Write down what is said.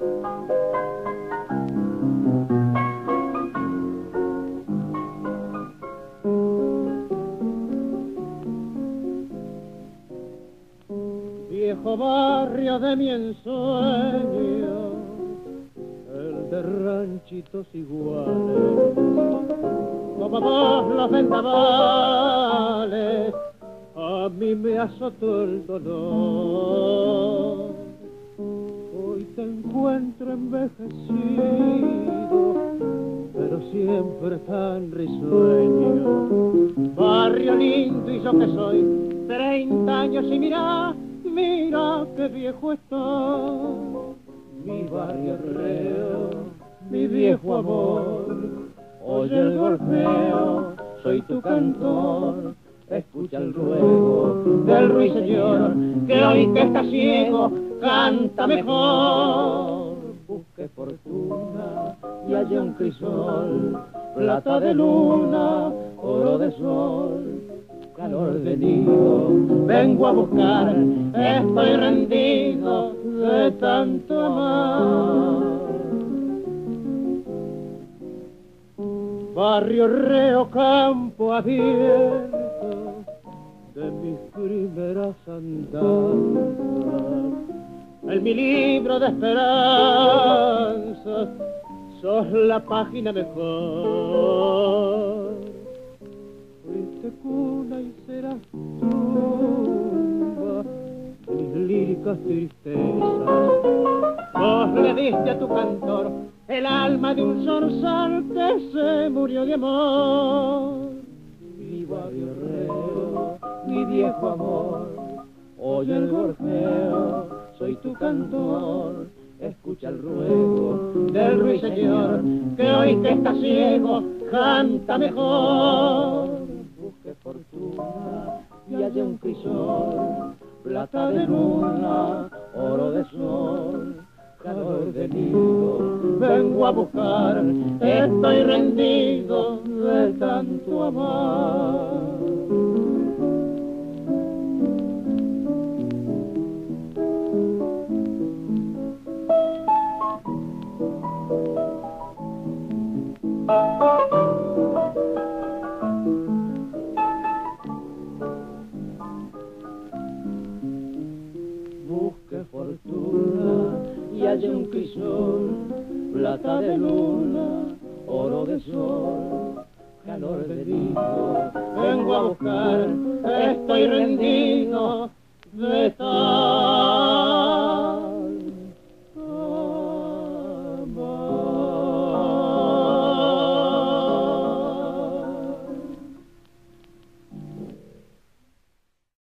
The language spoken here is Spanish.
Viejo barrio de mi ensueño, el de ranchitos iguales, como vos los vendavales, a mí me azotó el dolor. Hoy te encuentro envejecido, pero siempre tan risueño. Barrio lindo y yo que soy 30 años y mira qué viejo estoy. Mi barrio reo, mi viejo amor, oye el golpeo, soy tu cantor. Escucha el ruego del ruiseñor, que hoy que está ciego canta mejor. Busque fortuna y haya un crisol, plata de luna, oro de sol, calor de nido, vengo a buscar, estoy rendido de tanto amar. Barrio reo, campo abierto de mis primeras andanzas, en mi libro de esperanzas sos la página mejor. Fuiste cuna y serás tumba de mis líricas tristezas. Vos le diste a tu cantor el alma de un zorzal que se murió de amor. Mi barrio reo, mi viejo amor, oye el gorjeo, soy tu cantor. Escucha el ruego del ruiseñor, que hoy que está ciego canta mejor. Busque fortuna y haya un crisol, plata de luna, oro de sol, calor de nido, vengo a buscar, estoy rendido de tanto amar. Busque fortuna y haya un crisol, plata de luna, oro de sol, calor de nido, vengo a buscar, estoy rendido de tal